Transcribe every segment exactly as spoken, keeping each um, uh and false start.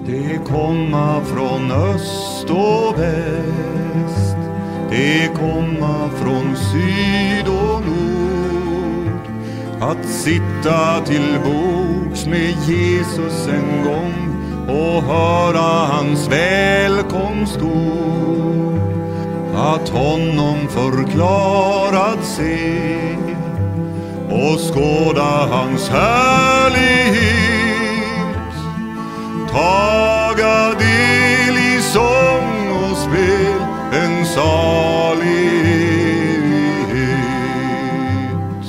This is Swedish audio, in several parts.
Det komma från öst och väst, det komma från syd och nord, att sitta till bords med Jesus en gång och höra hans välkomstord, att honom förklarad se och skåda hans härlighet, taga del i sång och spel en salig evighet.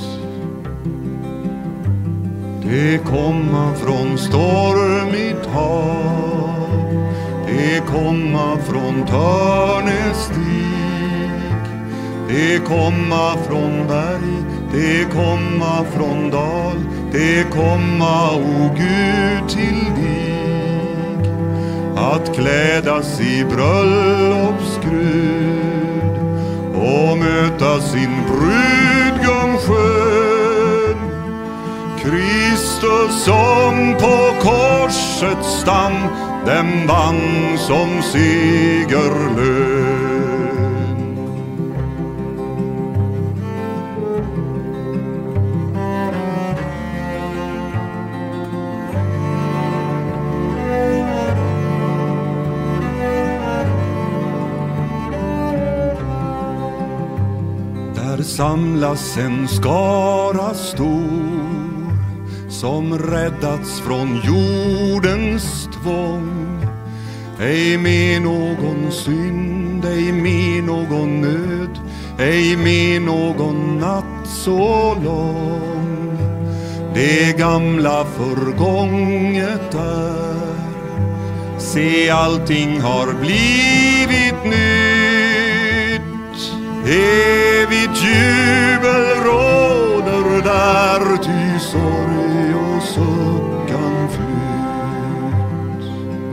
Det komma från stormigt hav, det komma från törnestig, det komma från berg, det komma från dal, det komma, o Gud, till dig, att klädas i bröllopsgrud och möta sin brudgum skön, Kristus som på korsets stam den vann som segerlön. Där samlas en skara stor, som räddats från jordens tvång, ej med någon synd, ej med någon nöd, ej med någon natt så lång. Det gamla förgånget är, se, allting har blivit nytt. Evigt jubel råder där, ty sorg och suckan flytt.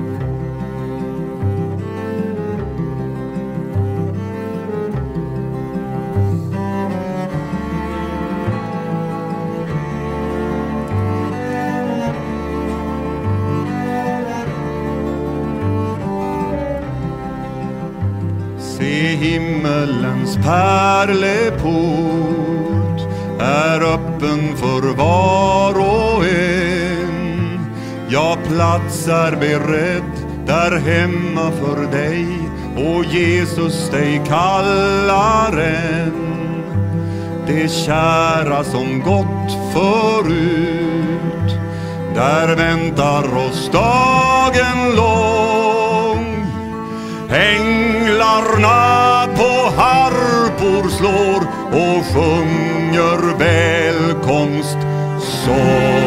Se, himmelens pärleport är öppen för var och en. Ja, plats är beredd där hemma för dig, och Jesus dig kallar än. Det kära som gått förut, där väntar oss dagen lång. Änglarna på harpor slår och sjunger välkomst sång.